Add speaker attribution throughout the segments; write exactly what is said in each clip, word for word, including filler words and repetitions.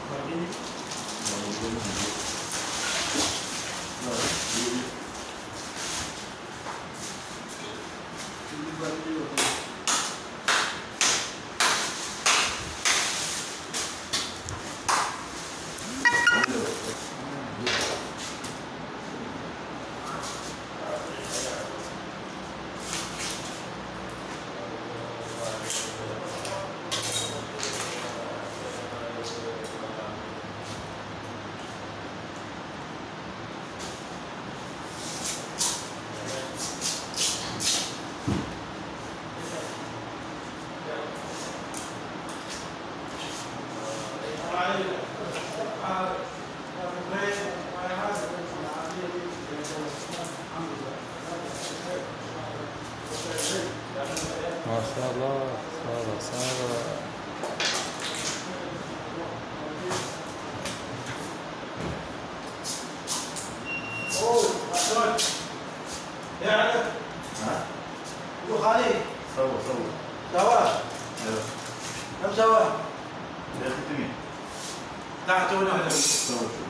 Speaker 1: ما شاء الله سارة سارة
Speaker 2: اوه عشان يعني
Speaker 3: ها؟
Speaker 2: ابو خالد
Speaker 3: سوا سوا
Speaker 2: سوا
Speaker 3: ايوه
Speaker 2: كم سوا؟
Speaker 3: يا اخي تمين
Speaker 2: لا تونا هذا
Speaker 3: سوا شو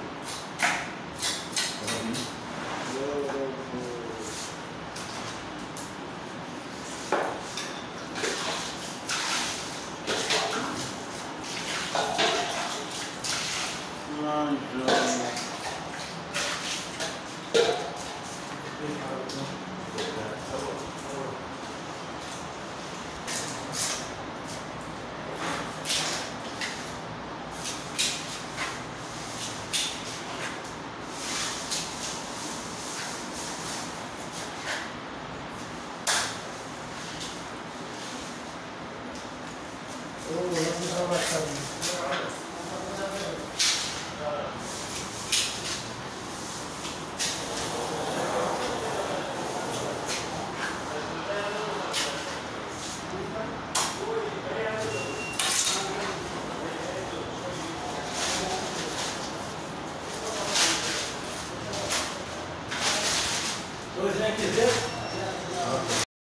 Speaker 2: تو اثنين كذا